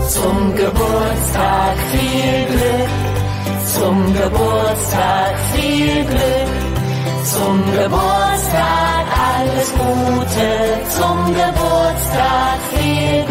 Zum Geburtstag viel Glück, zum Geburtstag viel Glück, zum Geburtstag alles Gute, zum Geburtstag viel